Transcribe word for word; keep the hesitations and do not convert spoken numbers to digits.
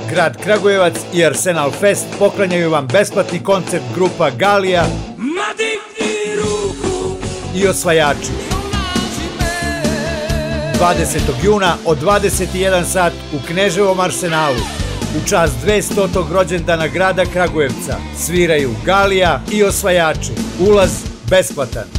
Grad Kragujevac i Arsenal Fest poklanjaju vam besplatni koncert grupa Galija i Osvajači. dvadesetog juna od dvadeset i jedan sat u Kneževom Arsenalu. U čast dvestotog rođendana grada Kragujevca sviraju Galija i Osvajači. Ulaz besplatan.